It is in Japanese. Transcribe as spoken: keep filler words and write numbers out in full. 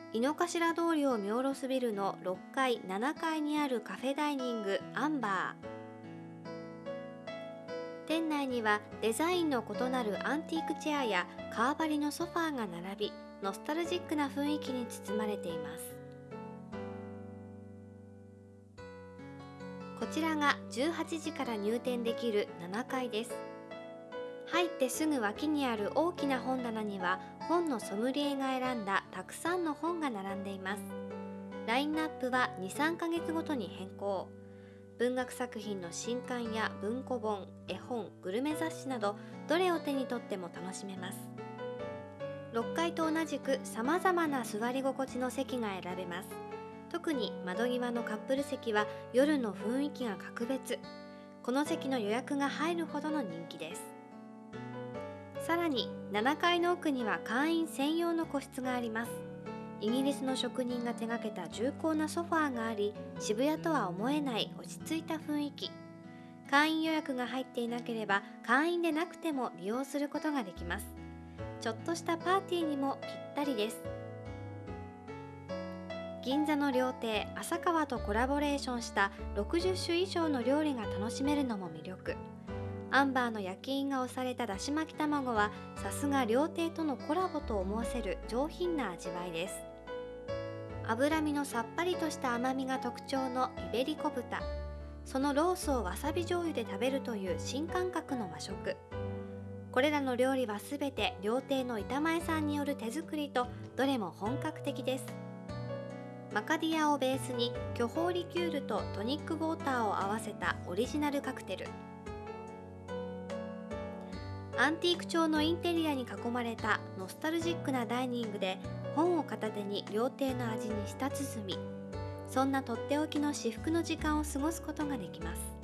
井の頭通りを見下ろすビルのろっかい、ななかいにあるカフェダイニングアンバー。店内にはデザインの異なるアンティークチェアや革張りのソファーが並び、ノスタルジックな雰囲気に包まれています。こちらがじゅうはちじから入店できるななかいです。入ってすぐ脇にある大きな本棚には本のソムリエが選んだたくさんの本が並んでいます。ラインナップはに、さんかげつごとに変更。文学作品の新刊や文庫本、絵本、グルメ雑誌などどれを手に取っても楽しめます。ろっかいと同じくさまざまな座り心地の席が選べます。特に窓際のカップル席は夜の雰囲気が格別。この席の予約が入るほどの人気です。さらにななかいの奥には会員専用の個室があります。イギリスの職人が手掛けた重厚なソファーがあり、渋谷とは思えない落ち着いた雰囲気。会員予約が入っていなければ会員でなくても利用することができます。ちょっとしたパーティーにもぴったりです。銀座の料亭浅川とコラボレーションしたろくじゅっしゅ以上の料理が楽しめるのも魅力。アンバーの焼き印が押されただし巻き卵はさすが料亭とのコラボと思わせる上品な味わいです。脂身のさっぱりとした甘みが特徴のイベリコ豚。そのロースをわさび醤油で食べるという新感覚の和食。これらの料理はすべて料亭の板前さんによる手作りとどれも本格的です。マカディアをベースに巨峰リキュールとトニックウォーターを合わせたオリジナルカクテル。アンティーク調のインテリアに囲まれたノスタルジックなダイニングで本を片手に料亭の味に舌鼓。そんなとっておきの至福の時間を過ごすことができます。